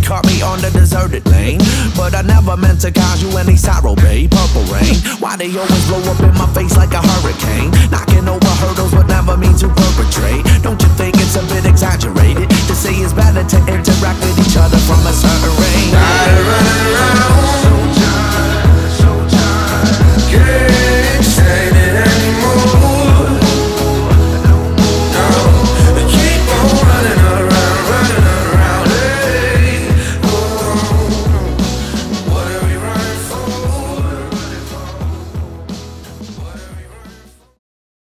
caught me on the deserted lane. But I never meant to cause you any sorrow, babe. Purple rain, why they always blow up in my face like a hurricane? Knocking over hurdles but never mean to perpetrate.